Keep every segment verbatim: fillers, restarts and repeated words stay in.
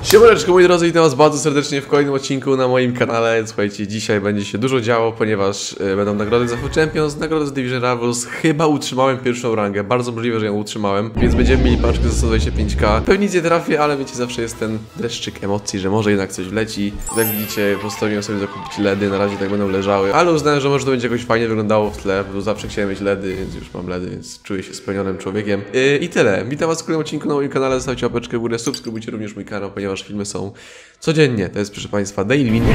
Siemaneczko moi drodzy, witam was bardzo serdecznie w kolejnym odcinku na moim kanale. Słuchajcie, dzisiaj będzie się dużo działo, ponieważ y, będą nagrody za Food Champions, nagrody z Division Rivals. Chyba utrzymałem pierwszą rangę, bardzo możliwe, że ją utrzymałem, więc będziemy mieli paczkę za sto dwadzieścia pięć ka. Pewnie nic nie trafię, ale wiecie, zawsze jest ten dreszczyk emocji, że może jednak coś wleci. Jak widzicie, postanowiłem sobie zakupić ledy, na razie tak będą leżały, ale uznałem, że może to będzie jakoś fajnie wyglądało w tle, bo zawsze chciałem mieć ledy, więc już mam ledy, więc czuję się spełnionym człowiekiem. Yy, I tyle. Witam was w kolejnym odcinku na moim kanale, zostawcie łapeczkę w górę, subskrybujcie również mój kanał, ponieważ filmy są codziennie. To jest, proszę państwa, Daily Win.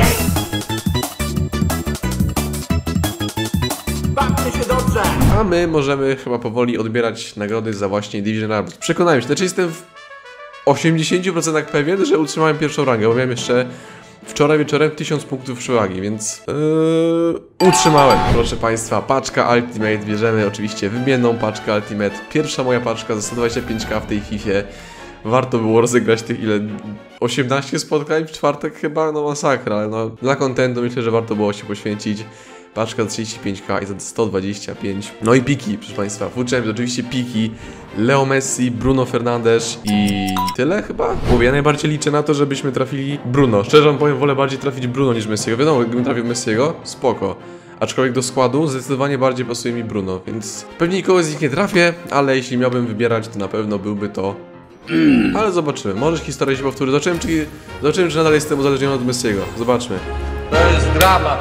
Bawcie się dobrze! A my możemy chyba powoli odbierać nagrody za właśnie Division Rivals. Przekonałem się, znaczy jestem w osiemdziesięciu procentach pewien, że utrzymałem pierwszą rangę, bo miałem jeszcze wczoraj wieczorem tysiąc punktów przewagi, więc yy, utrzymałem, proszę państwa. Paczka Ultimate, bierzemy oczywiście wymienną paczkę Ultimate. Pierwsza moja paczka za sto dwadzieścia pięć ka w tej fifie. Warto było rozegrać tych ile? osiemnaście spotkań w czwartek chyba? No masakra, ale no dla kontentu myślę, że warto było się poświęcić. Paczka za trzydzieści pięć ka i za sto dwadzieścia pięć. No i piki, proszę państwa. Food Champions, oczywiście piki. Leo Messi, Bruno Fernandes i tyle chyba? Mówię, ja najbardziej liczę na to, żebyśmy trafili Bruno. Szczerze wam powiem, wolę bardziej trafić Bruno niż Messiego. Wiadomo, gdybym trafił Messiego, spoko. Aczkolwiek do składu zdecydowanie bardziej pasuje mi Bruno, więc pewnie nikogo z nich nie trafię, ale jeśli miałbym wybierać, to na pewno byłby to... Ale zobaczymy, może historia się powtórzy. Zobaczymy, czy, zobaczymy, czy nadal jestem uzależniony od Messiego. Zobaczmy. To jest dramat!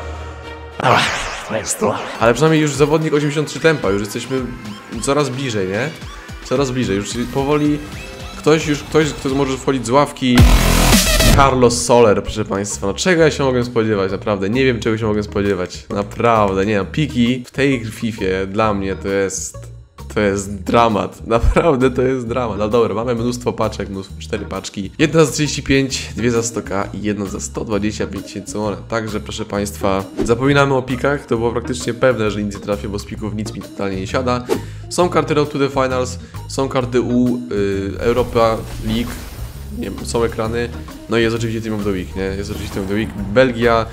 Ale przynajmniej już zawodnik osiemdziesiąt trzy tempa, już jesteśmy coraz bliżej, nie? Coraz bliżej, już powoli ktoś już, ktoś, kto może wchodzić z ławki. Carlos Soler, proszę państwa, no czego ja się mogę spodziewać, naprawdę, nie wiem czego się mogę spodziewać, naprawdę, nie no, piki w tej fifie dla mnie to jest... To jest dramat, naprawdę to jest dramat. No dobra, mamy mnóstwo paczek, mnóstwo, cztery paczki. Jedna za trzydzieści pięć, dwie za sto ka i jedna za sto dwadzieścia pięć tysięcy monet. Także proszę państwa, zapominamy o pikach, to było praktycznie pewne, że nic nie trafię, bo z pików nic mi totalnie nie siada. Są karty Road to the Finals, są karty U, yy, Europa League, nie wiem, są ekrany. No i jest oczywiście Team of the Week, nie? Jest oczywiście Team of the Week, Belgia.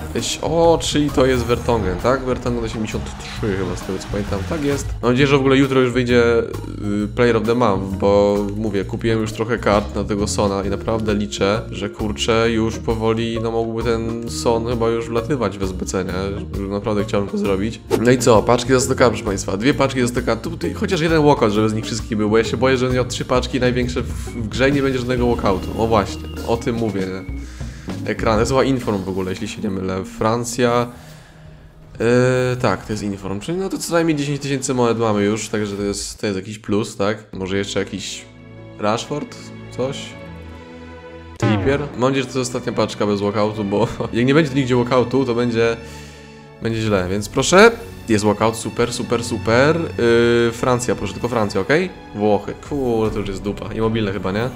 O, czyli to jest Vertonghen, tak? Vertonghen osiemdziesiąt trzy chyba, z tego co pamiętam, tak jest. Mam nadzieję, że w ogóle jutro już wyjdzie y, Player of the Month, bo mówię, kupiłem już trochę kart na tego Sona i naprawdę liczę, że kurczę, już powoli, no mógłby ten Son chyba już wlatywać w S B C, nie? Że naprawdę chciałbym to zrobić. No i co? Paczki za sto ka, proszę państwa, dwie paczki za sto ka, tutaj chociaż jeden walkout, żeby z nich wszystkich był, bo ja się boję, że on miał trzy paczki największe w, w grze i nie będzie żadnego walkoutu. O właśnie, o tym mówię, nie? Ekrany, to była Inform w ogóle, jeśli się nie mylę. Francja. Yy, tak, to jest Inform, czyli no to co najmniej dziesięć tysięcy monet mamy już, także to jest, to jest jakiś plus, tak? Może jeszcze jakiś Rashford? Coś? Trippier? Mam nadzieję, że to jest ostatnia paczka bez walkoutu, bo jak nie będzie nigdzie walkoutu, to będzie będzie źle, więc proszę. Jest walkout, super, super, super. Yy, Francja, proszę, tylko Francja, ok? Włochy, kurde, to już jest dupa. Immobile chyba, nie?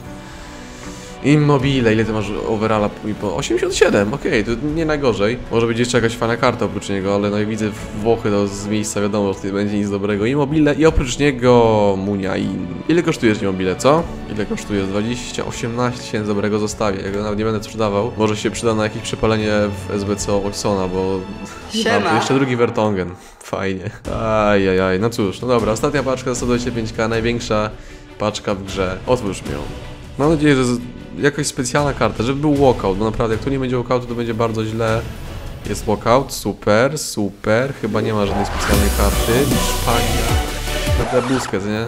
Immobile, ile ty masz overalla? osiemdziesiąt siedem, okej, okay, to nie najgorzej. Może być jeszcze jakaś fajna karta oprócz niego, ale no i widzę Włochy to z miejsca wiadomo, że nie będzie nic dobrego. Immobile i oprócz niego Muniain. Ile kosztujesz Immobile, co? Ile kosztuje? dwadzieścia, osiemnaście tysięcy dobrego zostawię, ja go nawet nie będę sprzedawał. Może się przyda na jakieś przepalenie w S B C Oxona, bo... Siema. A, jeszcze drugi Vertonghen, fajnie. Ajajaj, no cóż, no dobra, ostatnia paczka za sto dwadzieścia pięć ka, największa paczka w grze. Otwórz mi ją. Mam nadzieję, że jakaś specjalna karta, żeby był walkout, bo naprawdę jak tu nie będzie walkoutu, to będzie bardzo źle. Jest walkout, super, super, chyba nie ma żadnej specjalnej karty. Hiszpania, naprawdę Busquets, nie?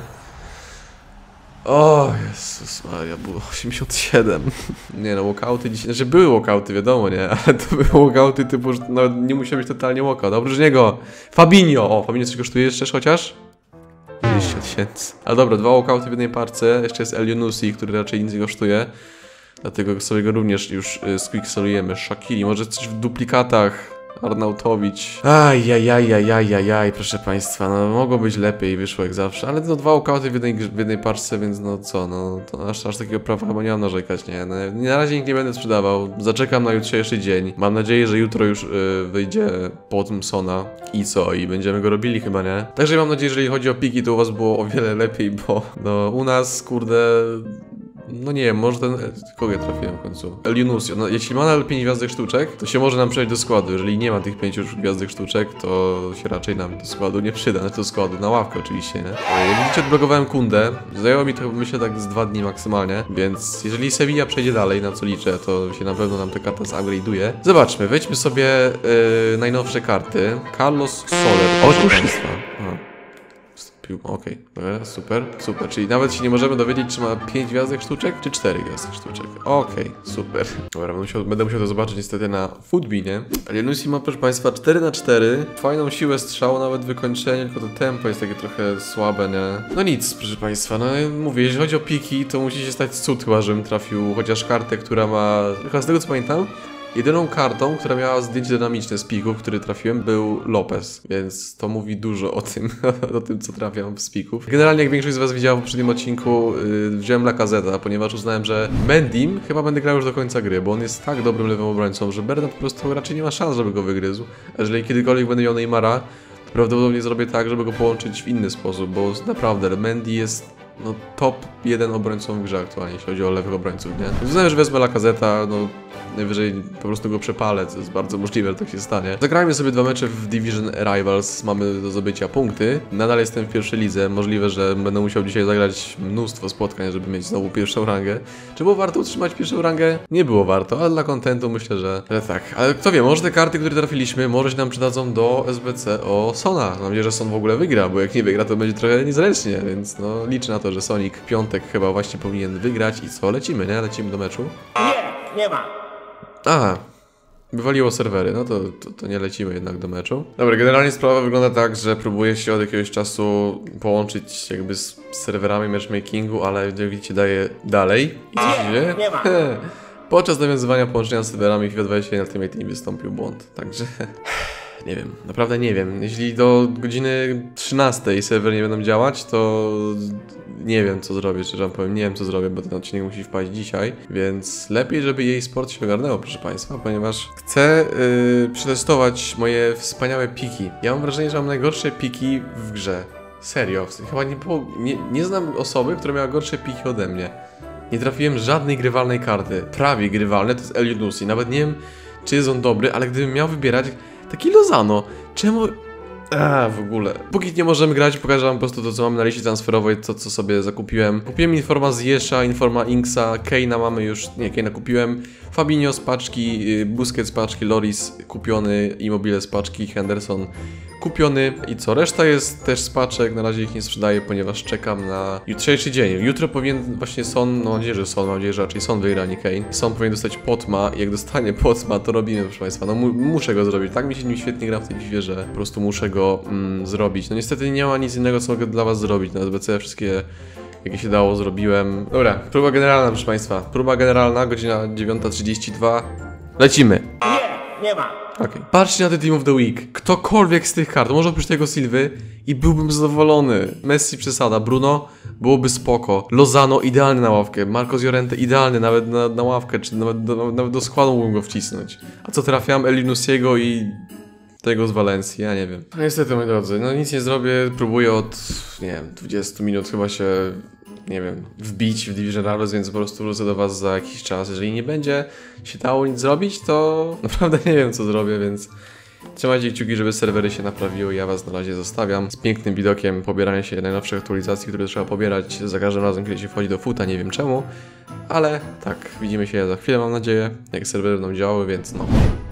O Jezus Maria, było osiemdziesiąt siedem. Nie no, walkouty dzisiaj, znaczy były walkouty, wiadomo, nie? Ale to były walkouty typu, że no, nie musiał być totalnie walkout. Oprócz niego Fabinho, o, Fabinho coś kosztuje jeszcze chociaż? dwadzieścia tysięcy. Ale dobra, dwa walkouty w jednej parce. Jeszcze jest El Yunusi, który raczej nic nie kosztuje. Dlatego sobie go również już y, squicksolujemy. Shaqiri, może coś w duplikatach. Arnautowicz. Ajajajajajajaj, proszę państwa, no mogło być lepiej, wyszło jak zawsze. Ale no dwa walkouty w jednej, w jednej parce, więc no co, no to aż, aż takiego prawa chyba nie mam narzekać, nie? No, na razie nikt nie będę sprzedawał. Zaczekam na jutrzejszy dzień. Mam nadzieję, że jutro już y, wyjdzie po tym Sona i co, i będziemy go robili chyba, nie? Także mam nadzieję, że jeżeli chodzi o piki, to u was było o wiele lepiej, bo no u nas, kurde... no nie wiem, może ten... Kogo ja trafiłem w końcu? Eliunusio. No, jeśli ma nadal pięć gwiazdek sztuczek, to się może nam przejść do składu. Jeżeli nie ma tych pięciu gwiazdek sztuczek, to się raczej nam do składu nie przyda. Znaczy do składu, na ławkę oczywiście, nie? Jak widzicie, odblokowałem Kundę. Zajęło mi to, myślę, tak z dwa dni maksymalnie, więc jeżeli Sevilla przejdzie dalej, na co liczę, to się na pewno nam ta karta zupgrade'uje. Zobaczmy, wejdźmy sobie yy, najnowsze karty. Carlos Soler. Otóż Okej, okay. Super, super. Czyli nawet się nie możemy dowiedzieć, czy ma pięć gwiazdek sztuczek, czy cztery gwiazdek sztuczek. Okej, okay, super. Dobra, będę musiał, będę musiał to zobaczyć niestety na Footbinie. Eliunusi ma, proszę Państwa, cztery na cztery. Fajną siłę strzału, nawet wykończenie, tylko to tempo jest takie trochę słabe, nie? No nic, proszę Państwa, no mówię, jeżeli chodzi o piki, to musi się stać cud chyba, żebym trafił chociaż kartę, która ma... Chyba z tego co pamiętam, jedyną kartą, która miała zdjęcie dynamiczne z pików, który trafiłem, był Lopez, więc to mówi dużo o tym, o tym, co trafiam z pików. Generalnie, jak większość z Was widziała w poprzednim odcinku, yy, wziąłem Lacazeta, ponieważ uznałem, że Mendim chyba będę grał już do końca gry, bo on jest tak dobrym lewym obrońcą, że Bernat po prostu raczej nie ma szans, żeby go wygryzł. A jeżeli kiedykolwiek będę miał Neymara, to prawdopodobnie zrobię tak, żeby go połączyć w inny sposób, bo naprawdę Mendy jest... no top jeden obrońcą w grze aktualnie, jeśli chodzi o lewych obrońców, nie? Więc uznałem, że wezmę Lacazeta, no najwyżej po prostu go przepalę, co jest bardzo możliwe, że tak się stanie. Zagrajmy sobie dwa mecze w Division Rivals, mamy do zdobycia punkty. Nadal jestem w pierwszej lidze, możliwe, że będę musiał dzisiaj zagrać mnóstwo spotkań, żeby mieć znowu pierwszą rangę. Czy było warto utrzymać pierwszą rangę? Nie było warto, ale dla kontentu myślę, że, że tak. Ale kto wie, może te karty, które trafiliśmy, może się nam przydadzą do S B C o Sona. Mam nadzieję, że Son w ogóle wygra, bo jak nie wygra, to będzie trochę niezręcznie, więc no liczę na to, że Sonic w piątek chyba właśnie powinien wygrać i co, lecimy, nie? Lecimy do meczu. Nie, nie ma. Aha, wywaliło serwery, no to, to, to nie lecimy jednak do meczu. Dobra, generalnie sprawa wygląda tak, że próbuję się od jakiegoś czasu połączyć jakby z serwerami matchmakingu, ale jak widzicie daje dalej. I co się dzieje? Nie ma. Podczas nawiązywania połączenia z serwerami FIFA dwadzieścia jeden Ultimate Team wystąpił błąd, także... Nie wiem, naprawdę nie wiem. Jeśli do godziny trzynastej serwer nie będą działać, to nie wiem co zrobię, szczerze powiem, nie wiem co zrobię, bo ten odcinek musi wpaść dzisiaj, więc lepiej, żeby jej sport się ogarnęło, proszę Państwa, ponieważ chcę yy, przetestować moje wspaniałe piki. Ja mam wrażenie, że mam najgorsze piki w grze. Serio, chyba nie, było, nie, nie znam osoby, która miała gorsze piki ode mnie. Nie trafiłem żadnej grywalnej karty. Prawie grywalne, to jest Eliunusi. Nawet nie wiem, czy jest on dobry, ale gdybym miał wybierać taki Lozano, czemu... A, w ogóle. Póki nie możemy grać, pokażę wam po prostu to, co mam na liście transferowej, to, co sobie zakupiłem. Kupiłem Informa z Jesza, Informa Inksa, Kane'a mamy już, nie, Kane'a kupiłem, Fabinho z paczki, Busquets z paczki, Loris kupiony, Immobile z paczki, Henderson kupiony i co? Reszta jest też z paczek, na razie ich nie sprzedaję, ponieważ czekam na jutrzejszy dzień. Jutro powinien właśnie Son, no mam nadzieję, że Son, mam nadzieję, że raczej Son wygra, nie Kane. Son powinien dostać Potma i jak dostanie Potma, to robimy, proszę Państwa, no mu muszę go zrobić. Tak mi się nim świetnie gra w tej FIFA, że po prostu muszę go mm, zrobić. No niestety nie ma nic innego, co mogę dla Was zrobić. Na S B C wszystkie, jakie się dało, zrobiłem. Dobra, próba generalna, proszę Państwa. Próba generalna, godzina dziewiąta trzydzieści dwa. Lecimy. Nie, nie ma. Okay. Patrzcie na te Team of the Week. Ktokolwiek z tych kart, może oprócz tego Silwy i byłbym zadowolony. Messi przesada, Bruno byłoby spoko. Lozano idealny na ławkę, Marcos Llorente idealny nawet na, na ławkę, czy nawet do, nawet do składu mógłbym go wcisnąć. A co trafiam? Eliunusiego i tego z Walencji, ja nie wiem. No niestety, moi drodzy, no nic nie zrobię, próbuję od, nie wiem, dwudziestu minut chyba się... nie wiem, wbić w Division Rivals, więc po prostu wrócę do Was za jakiś czas. Jeżeli nie będzie się dało nic zrobić, to naprawdę nie wiem co zrobię, więc trzymajcie kciuki, żeby serwery się naprawiły. Ja Was na razie zostawiam z pięknym widokiem pobierania się najnowszych aktualizacji, które trzeba pobierać za każdym razem, kiedy się wchodzi do futa, nie wiem czemu. Ale tak, widzimy się za chwilę, mam nadzieję, jak serwery będą działały, więc no...